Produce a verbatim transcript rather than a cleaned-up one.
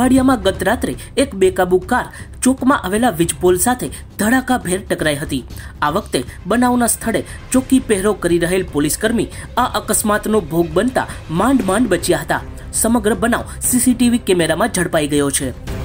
ખંભાળિયામાં ગત રાત્રે એક બેકાબુ કાર ચોકમાં આવેલા વીજપોલ સાથે ધડાકાભેર ટકરાઈ હતી। આ વખતે બનાવના સ્થળે ચોકી પહેરો કરી રહેલ પોલીસકર્મી આ અકસ્માતનો ભોગ બનતા માંડ માંડ બચ્યા હતા। સમગ્ર બનાવ સીસીટીવી કેમેરામાં ઝડપાઈ ગયો છે।